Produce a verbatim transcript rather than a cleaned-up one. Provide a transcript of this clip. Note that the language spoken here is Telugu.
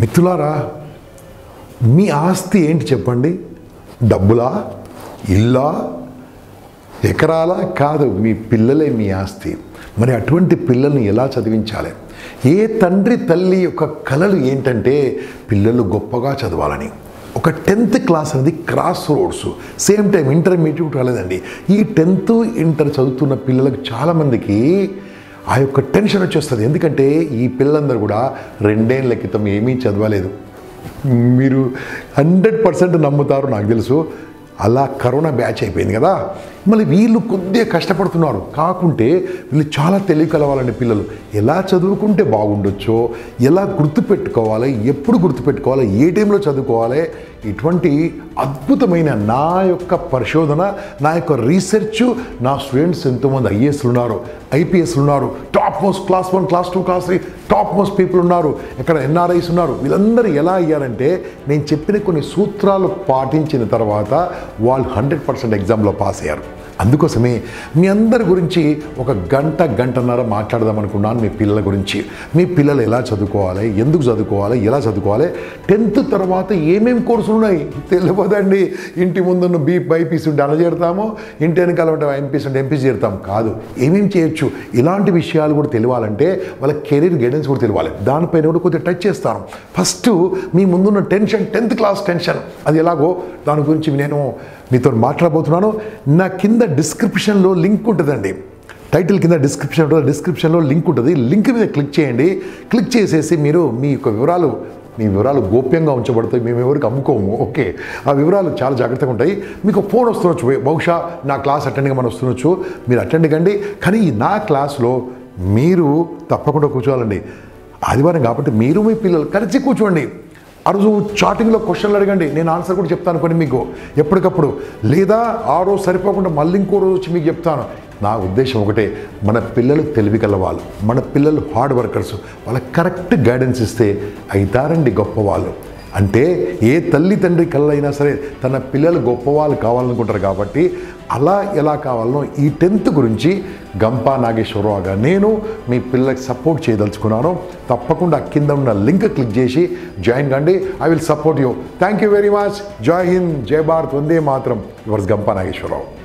మిత్రులారా, మీ ఆస్తి ఏంటి చెప్పండి? డబ్బులా, ఇల్లా, ఎకరాలా? కాదు, మీ పిల్లలే మీ ఆస్తి. మరి అటువంటి పిల్లల్ని ఎలా చదివించాలి? ఏ తండ్రి తల్లి యొక్క కలలు ఏంటంటే పిల్లలు గొప్పగా చదవాలని. ఒక టెన్త్ క్లాస్ అనేది crossroads, same time intermediate రాలేదండి. ఈ టెన్త్ ఇంటర్ చదువుతున్న పిల్లలకు చాలామందికి ఆ యొక్క టెన్షన్ వచ్చేస్తుంది. ఎందుకంటే ఈ పిల్లలందరూ కూడా రెండేళ్ల క్రితం ఏమీ చదవలేదు. మీరు హండ్రెడ్ పర్సెంట్ నమ్ముతారు, నాకు తెలుసు. అలా కరోనా బ్యాచ్ అయిపోయింది కదా, మళ్ళీ వీళ్ళు కొద్దిగా కష్టపడుతున్నారు. కాకుంటే వీళ్ళు చాలా తెలివి కలవాలండి. పిల్లలు ఎలా చదువుకుంటే బాగుండొచ్చో, ఎలా గుర్తుపెట్టుకోవాలి, ఎప్పుడు గుర్తుపెట్టుకోవాలి, ఏ టైంలో చదువుకోవాలి, ఇటువంటి అద్భుతమైన నా యొక్క పరిశోధన, నా యొక్క రీసెర్చ్, నా స్టూడెంట్స్ ఎంతోమంది ఐఏఎస్లు ఉన్నారు, ఐపీఎస్లు ఉన్నారు, top most class one, class two, class three top most people ఉన్నారు, ఇక్కడ ఎన్ఆర్ఐస్ ఉన్నారు. వీళ్ళందరూ ఎలా అయ్యారంటే నేను చెప్పిన కొన్ని సూత్రాలు పాటించిన తర్వాత వాళ్ళు హండ్రెడ్ పర్సెంట్ ఎగ్జామ్లో పాస్ అయ్యారు. అందుకోసమే మీ అందరి గురించి ఒక గంట గంటన్నర మాట్లాడదాం అనుకున్నాను. మీ పిల్లల గురించి, మీ పిల్లలు ఎలా చదువుకోవాలి, ఎందుకు చదువుకోవాలి, ఎలా చదువుకోవాలి, టెన్త్ తర్వాత ఏమేమి కోర్సులు ఉన్నాయి తెలియదండి. ఇంటి ముందున్న బీ బైపీసీ ఉంటే అలా చేరుతాము, ఇంటి వెనకాల ఉంటే ఎంపీసీ ఉంటే ఎంపీసీ చేరుతాం. కాదు, ఏమేమి చేయొచ్చు, ఇలాంటి విషయాలు కూడా తెలియాలంటే వాళ్ళ కెరీర్ గైడెన్స్ కూడా తెలియాలి. దానిపైన కూడా కొద్దిగా టచ్ చేస్తాను. ఫస్ట్ మీ ముందున్న టెన్షన్, టెన్త్ క్లాస్ టెన్షన్, అది ఎలాగో దాని గురించి నేను మీతో మాట్లాడబోతున్నాను. నా కింద డిస్క్రిప్షన్లో లింక్ ఉంటుందండి, టైటిల్ కింద డిస్క్రిప్షన్ ఉంటుంది, డిస్క్రిప్షన్లో లింక్ ఉంటుంది. లింక్ మీద క్లిక్ చేయండి. క్లిక్ చేసేసి మీరు మీ యొక్క వివరాలు మీ వివరాలు గోప్యంగా ఉంచబడతాయి. మేము ఎవరికి అమ్ముకోము, ఓకే? ఆ వివరాలు చాలా జాగ్రత్తగా ఉంటాయి. మీకు ఫోన్ వస్తుండొచ్చు, బహుశా నా క్లాస్ అటెండ్గా మనం వస్తుండొచ్చు, మీరు అటెండ్ కండి. కానీ నా క్లాస్లో మీరు తప్పకుండా కూర్చోవాలండి. ఆదివారం కాబట్టి మీరు మీ పిల్లలు కలిసి కూర్చోండి. ఆ రోజు చాటింగ్లో క్వశ్చన్లు అడగండి, నేను ఆన్సర్ కూడా చెప్తాను కొన్ని మీకు ఎప్పటికప్పుడు. లేదా ఆ రోజు సరిపోకుండా మళ్ళీ ఇంకో రోజు వచ్చి మీకు చెప్తాను. నా ఉద్దేశం ఒకటే, మన పిల్లలు తెలివి కలవాళ్ళు, మన పిల్లలు హార్డ్ వర్కర్స్. వాళ్ళకి కరెక్ట్ గైడెన్స్ ఇస్తే అవుతారండి గొప్పవాళ్ళు. అంటే ఏ తల్లి తండ్రి కళ్ళైనా సరే తన పిల్లలు గొప్పవాళ్ళు కావాలనుకుంటారు. కాబట్టి అలా ఎలా కావాలనో ఈ టెన్త్ గురించి గంపా నాగేశ్వరరావుగా నేను మీ పిల్లలకి సపోర్ట్ చేయదలుచుకున్నాను. తప్పకుండా కింద ఉన్న లింక్ క్లిక్ చేసి జాయిన్ కండి. I will support you. Thank you very much. జై హింద్, జై భారత్, వందే మాత్రం. యువర్స్ గంపా నాగేశ్వరరావు.